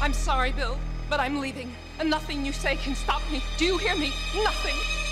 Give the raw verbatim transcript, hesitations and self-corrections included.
I'm sorry, Bill, but I'm leaving, and nothing you say can stop me. Do you hear me? Nothing.